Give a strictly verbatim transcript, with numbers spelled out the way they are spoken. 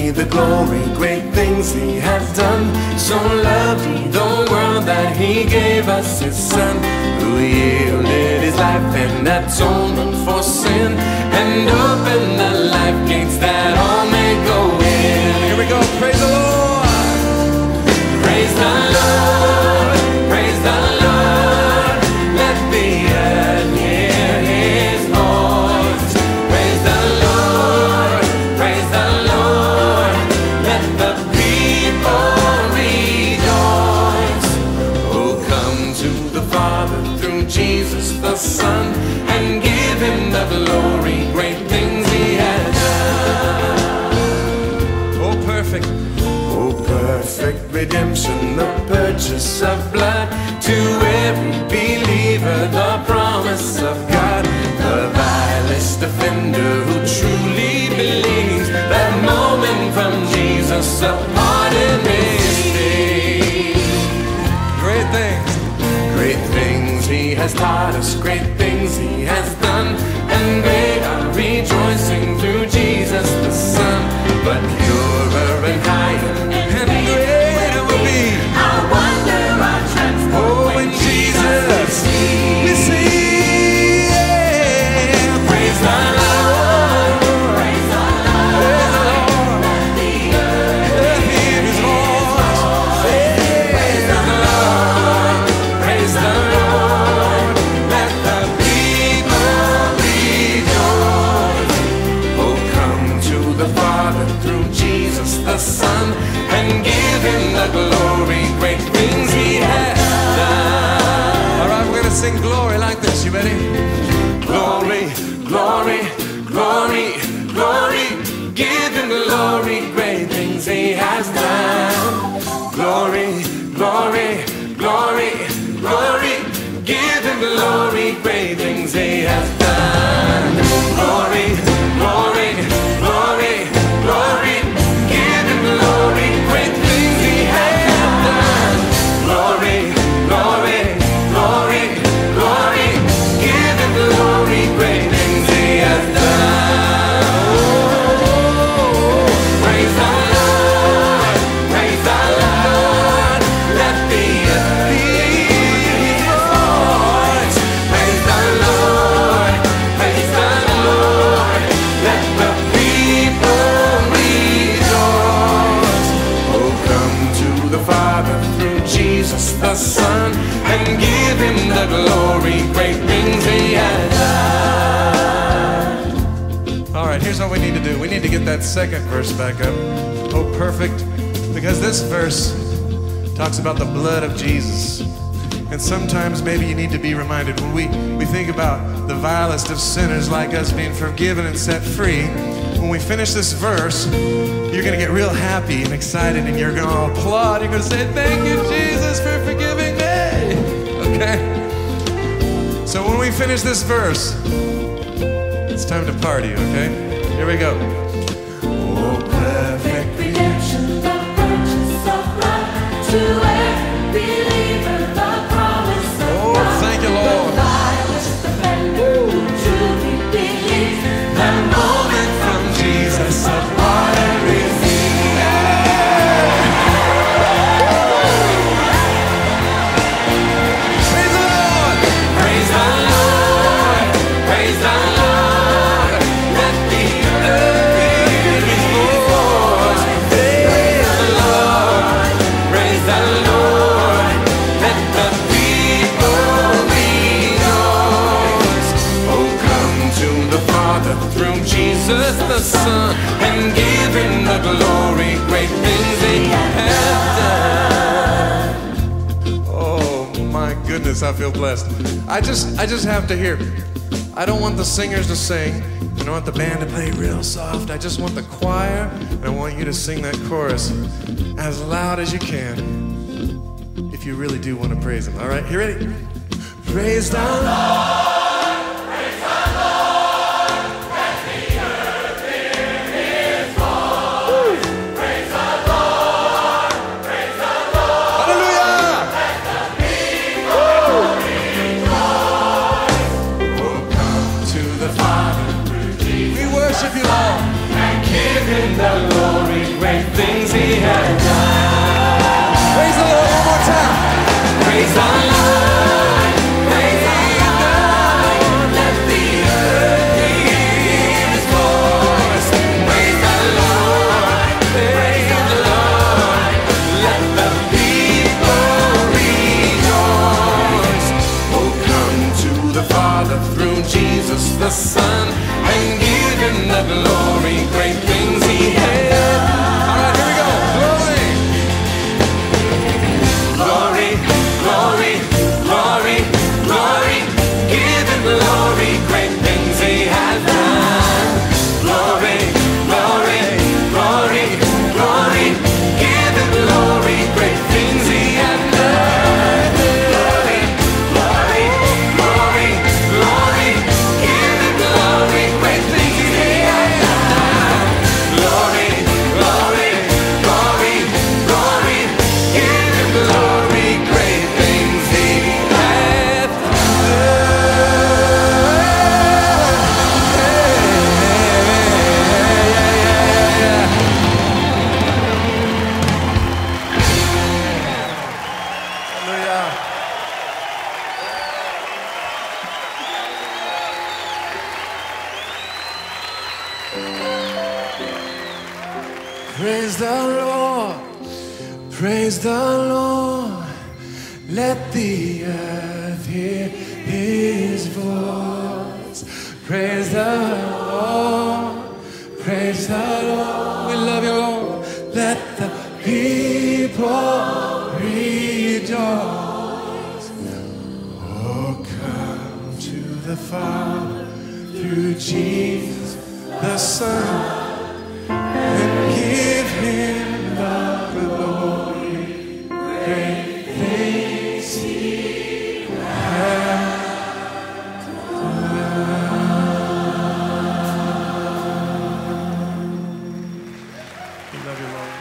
be the glory, great things he has done. So loved he the world that he gave us his son, who yielded his life and atonement for sin, and opened the life gates that all may go in. Here we go, praise the Lord. Praise the Lord, praise the Lord, let the earth hear his voice. Praise the Lord, praise the Lord, let the people rejoice. Oh, come to the Father through Jesus the Son, and give him the glory, great things he has done. Oh, perfect. Oh, perfect redemption, the purchase of blood, to every believer the promise of God. The vilest offender who truly believes, that moment from Jesus of pardon receives. Great things. Great things he has taught us, great things he has done, and great are rejoicing through Jesus the Son. But purer and higher And greater will be our wonder, our transport. Oh, when Jesus we see. Yeah. Praise the Lord, praise the Lord, let the earth hear his voice. praise the Lord, praise the Lord, let the people rejoice. Oh, come to the Father through Jesus the Son, and give him the glory, great things he has done. All right, we're gonna sing glory like this. You ready? Glory, glory, glory, glory, give him glory, great things he has done. Glory, glory, glory, glory, give him glory, great things he has done. Glory, glory, glory, glory, give him glory, great things he has done. Glory, glory, glory, glory, give him glory, great things he has done. Oh, praise the Lord, praise the Lord, let the earth hear his voice. Praise the Lord, praise the Lord, let the people rejoice. Oh, come to the Father through Jesus the Son, and give him the glory, great things he has done. All right, here's what we need to do. We need to get that second verse back up. Oh, perfect. Because this verse talks about the blood of Jesus. And sometimes maybe you need to be reminded when we, we think about the vilest of sinners like us being forgiven and set free. When we finish this verse, you're going to get real happy and excited, and you're going to applaud. You're going to say, thank you, Jesus, for forgiving me. Okay? So when we finish this verse, it's time to party, okay? Here we go. Oh, perfect redemption, the purchase of blood, to every believer the promise of Oh, God. thank you, Lord. The vilest offender who truly believes, the moment from Jesus of pardon receives. Praise the Lord! praise the Lord, praise the Lord, let the earth hear his voice. Praise the Lord, praise the Lord, let the people rejoice. Oh, come to the Father through Jesus the Son, and give him the glory, great things he has done. Oh my goodness, I feel blessed. I just I just have to hear. I don't want the singers to sing. I don't want the band to play real soft. I just want the choir, and I want you to sing that chorus as loud as you can. If you really do want to praise him. All right, you ready? Praise the Lord. The glory, Praise the Lord, praise the Lord. Let the earth hear his voice. Praise the Lord, praise the Lord. We love you, Lord. Let the people rejoice. Oh, come to the Father through Jesus the Son. Give him the glory, great things he has done. We love you, Lord.